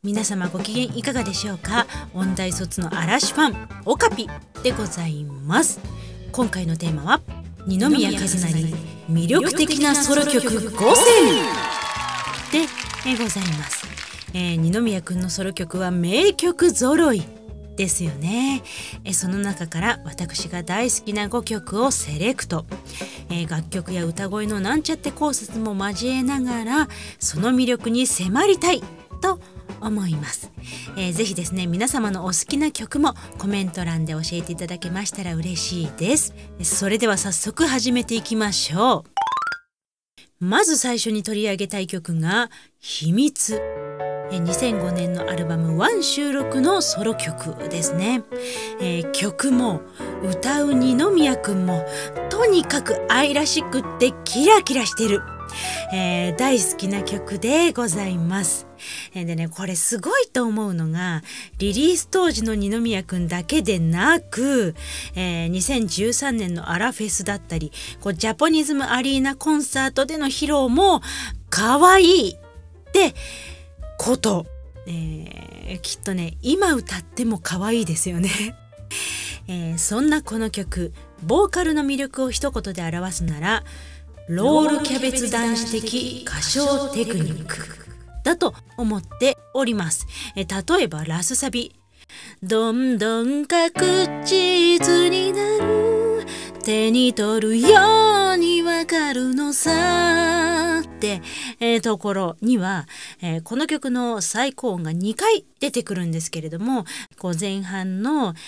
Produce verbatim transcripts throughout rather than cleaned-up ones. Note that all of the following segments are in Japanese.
皆様ご機嫌いかがでしょうか。音大卒の嵐ファンオカピでございます。今回のテーマは二宮和也魅力的なソロ曲ごせんでございます。えー、二宮くんのソロ曲は名曲揃いですよね。えその中から私が大好きなごきょくをセレクト、え楽曲や歌声のなんちゃって考察も交えながらその魅力に迫りたいと思います。えー、ぜひですね皆様のお好きな曲もコメント欄で教えていただけましたら嬉しいです。それでは早速始めていきましょう。まず最初に取り上げたい曲が秘密。にせんごねんのアルバムワン収録のソロ曲ですね。えー、曲も歌う二宮くんもとにかく愛らしくってキラキラしてる、えー、大好きな曲でございます。えー、でねこれすごいと思うのがリリース当時の二宮くんだけでなく、えー、にせんじゅうさんねんのアラフェスだったりこうジャポニズムアリーナコンサートでの披露も可愛いってこと、えー、きっとね今歌っても可愛いですよね。えー、そんなこの曲ボーカルの魅力を一言で表すならロールキャベツ男子的歌唱テクニックだと思っております。えー、例えばラスサビどんどん確実になる手に取るようにわかるのさって、えー、ところには、えー、この曲の最高音がにかい出てくるんですけれどもこう前半の「なる」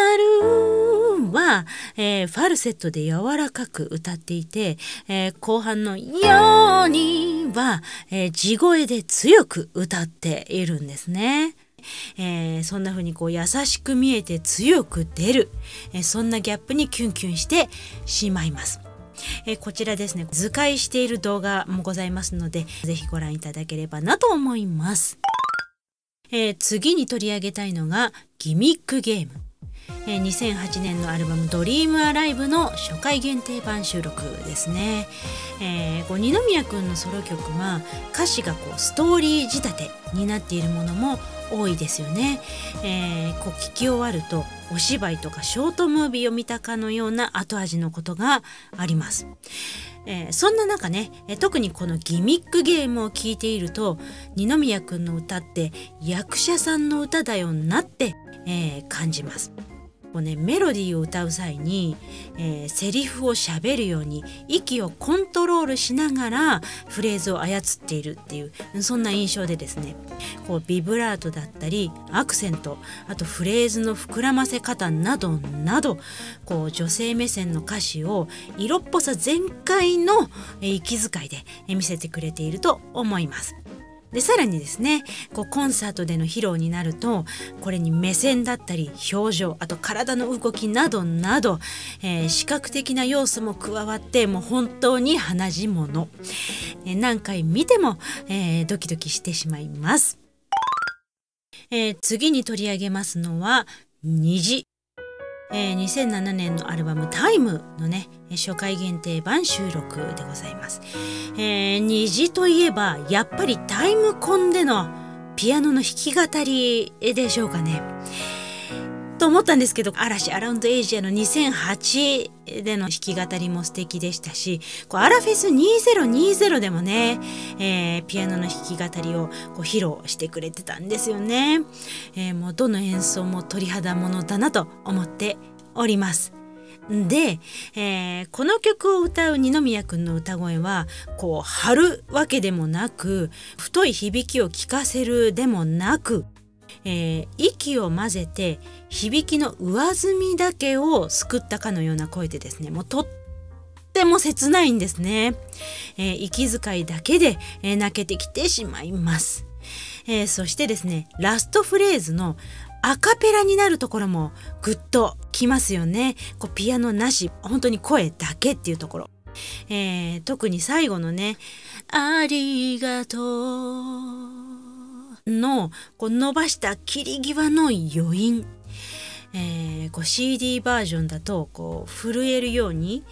は、えー、ファルセットで柔らかく歌っていて、えー、後半の「ように」は、えー、地声で強く歌っているんですね。えー、そんな風にこう優しく見えて強く出る、えー、そんなギャップにキュンキュンしてしまいます。えー、こちらですね図解している動画もございますのでぜひご覧いただければなと思います。えー、次に取り上げたいのがギミックゲーム。えー、にせんはちねんのアルバム「ドリームアライブ」の初回限定版収録ですね。えー、こう二宮くんのソロ曲は歌詞がこうストーリー仕立てになっているものも多いですよね。えー、こう聞き終わるとお芝居とかショートムービーを見たかのような後味のことがあります。えー、そんな中ね、えー、特にこのギミックゲームを聴いていると二宮くんの歌って役者さんの歌だよなって、えー、感じます。こうね、メロディーを歌う際に、えー、セリフを喋るように息をコントロールしながらフレーズを操っているっていうそんな印象でですねこうビブラートだったりアクセントあとフレーズの膨らませ方などなどこう女性目線の歌詞を色っぽさ全開の息遣いで見せてくれていると思います。でさらにですねこうコンサートでの披露になるとこれに目線だったり表情あと体の動きなどなど、えー、視覚的な要素も加わってもう本当に鼻血もの、えー、何回見ても、えー、ドキドキしてしまいます。えー、次に取り上げますのは虹。えー、にせんななねんのアルバム「タイム」のね初回限定版収録でございます。えー、虹といえばやっぱりタイムコンでのピアノの弾き語りでしょうかねと思ったんですけど嵐アラウンドエイジアのにせんはちでの弾き語りも素敵でしたしこうアラフェスにせんにじゅうでもね、えー、ピアノの弾き語りをこう披露してくれてたんですよね。えー、もうどの演奏も鳥肌ものだなと思っております。で、えー、この曲を歌う二宮くんの歌声はこう張るわけでもなく太い響きを聞かせるでもなくえー、息を混ぜて響きの上澄みだけを救ったかのような声でですねもうとっても切ないんですね。えー、息遣いだけで、えー、泣けてきてしまいます。えー、そしてですねラストフレーズのアカペラになるところもグッときますよね。こうピアノなし本当に声だけっていうところ、えー、特に最後のねありがとうのこう伸ばした切り際の余韻、えー、こう シーディー バージョンだとこう震えるように、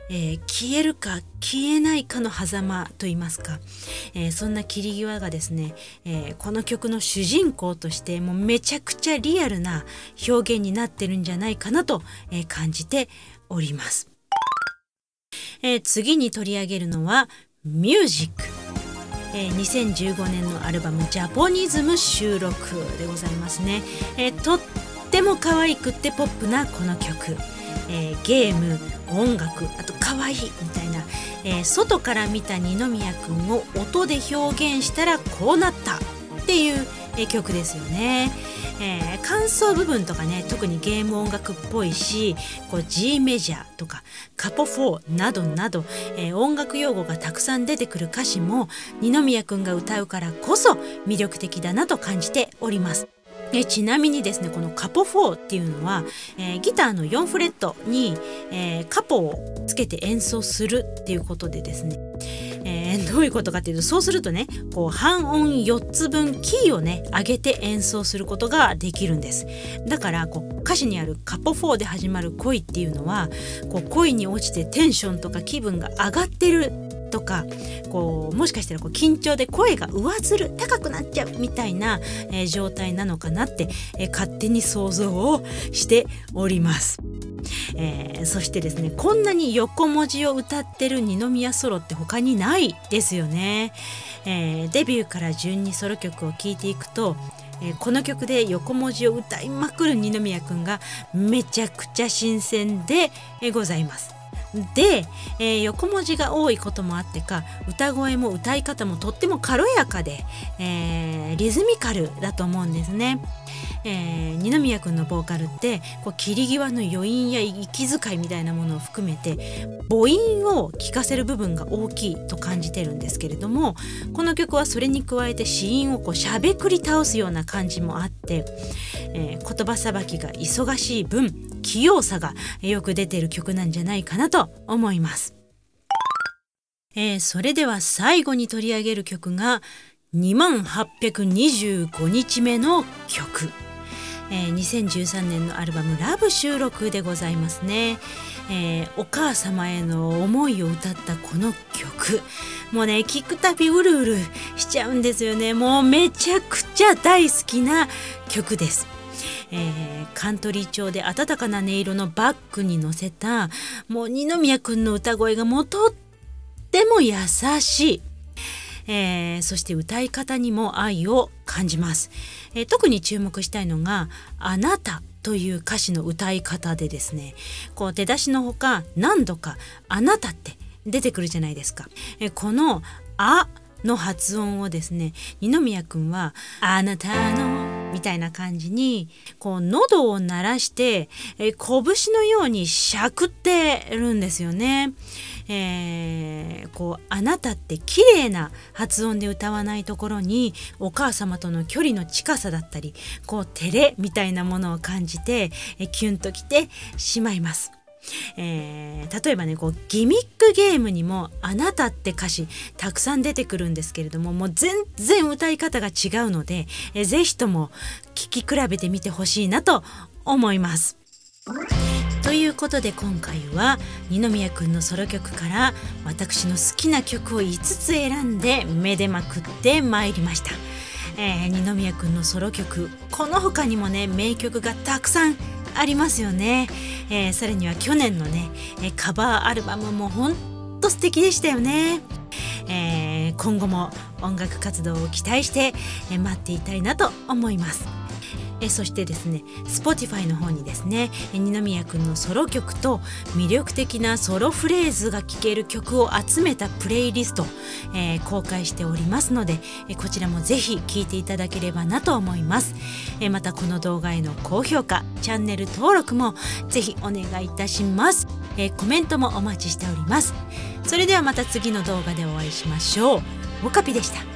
えー、消えるか消えないかの狭間といいますか、えー、そんな切り際がですね、えー、この曲の主人公としてもうめちゃくちゃリアルな表現になってるんじゃないかなと、えー、感じております。えー、次に取り上げるのはミュージック、えー、にせんじゅうごねんのアルバムジャポニズム収録でございますね。えー、とっても可愛くってポップなこの曲、えー、ゲーム、音楽、あと可愛いみたいな、えー、外から見た二宮くんを音で表現したらこうなったっていう、えー、曲ですよね。えー、感想部分とかね、特にゲーム音楽っぽいし、こう G メジャーとかカポフォーなどなど、えー、音楽用語がたくさん出てくる歌詞も二宮くんが歌うからこそ魅力的だなと感じております。えちなみにですね、このカポフォーっていうのは、えー、ギターのよんフレットに、えー、カポをつけて演奏するっていうことでですね、えー、どういうことかっていうと、そうするとね、こう半音よっつぶんキーをね上げて演奏することができるんです。だからこう歌詞にあるカポフォーで始まる恋っていうのは、こう恋に落ちてテンションとか気分が上がってるとか、こうもしかしたらこう緊張で声が上ずる高くなっちゃうみたいな、えー、状態なのかなって、えー、勝手に想像をしております。えー、そしてですね、こんなに横文字を歌ってる二宮ソロって他にないですよね。えー、デビューから順にソロ曲を聴いていくと、えー、この曲で横文字を歌いまくる二宮くんがめちゃくちゃ新鮮でございます。で、えー、横文字が多いこともあってか、歌声も歌い方もとっても軽やかで、えー、リズミカルだと思うんですね。えー、二宮くんのボーカルってこう切り際の余韻や息遣いみたいなものを含めて母音を聞かせる部分が大きいと感じてるんですけれども、この曲はそれに加えて子音をこうしゃべくり倒すような感じもあって、えー、言葉さばきが忙しい分器用さがよく出てる曲なんじゃないかなと思います。えー、それでは最後に取り上げる曲がにまんはっぴゃくにじゅうごにちめの曲、えー、にせんじゅうさんねんのアルバムラブ収録でございますね。えー、お母様への思いを歌ったこの曲、もうね聞くたびうるうるしちゃうんですよね。もうめちゃくちゃ大好きな曲です。えー、カントリー調で温かな音色のバックに乗せたもう二宮くんの歌声がもうとっても優しい、えー、そして歌い方にも愛を感じます。えー、特に注目したいのがあなたという歌詞の歌い方でですね、こう出だしのほか何度かあなたって出てくるじゃないですか。えー、このあの発音をですね、二宮くんはあなたのみたいな感じにこう喉を鳴らして、えー、拳のようにしゃくってるんですよね。えー、こうあなたって綺麗な発音で歌わないところにお母様との距離の近さだったり、こう照れみたいなものを感じて、えー、キュンときてしまいます。えー、例えばね、こうギミックゲームにもあなたって歌詞たくさん出てくるんですけれども、もう全然歌い方が違うので、えー、ぜひとも聴き比べてみてほしいなと思います。ということで今回は二宮くんのソロ曲から私の好きな曲をいつつ選んでめでまくってまいりました。えー、二宮くんのソロ曲、この他にもね名曲がたくさんありますよね。えー、さらには去年のねカバーアルバムもほんと素敵でしたよね。えー、今後も音楽活動を期待して待っていたいなと思います。えそしてですね Spotify の方にですね二宮くんのソロ曲と魅力的なソロフレーズが聴ける曲を集めたプレイリスト、えー、公開しておりますので、えこちらもぜひ聴いていただければなと思います。えまたこの動画への高評価、チャンネル登録もぜひお願いいたします。えコメントもお待ちしております。それではまた次の動画でお会いしましょう。オカピでした。